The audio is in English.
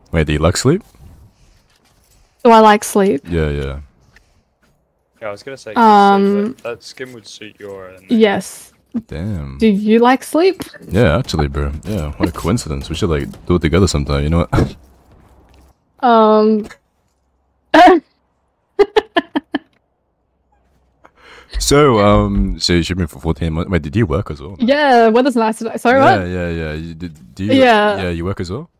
Wait, do you like sleep? Do I like sleep? Yeah, yeah. Yeah, I was gonna say, 'cause that skin would suit your. Yes. Damn. Do you like sleep? Yeah, actually, bro. Yeah, what a coincidence. We should like do it together sometime. You know what? So you should be for 14 months. Wait, did you work as well? Yeah, weather's nice today. Sorry, what? Yeah. You, do you? Yeah. Yeah, you work as well.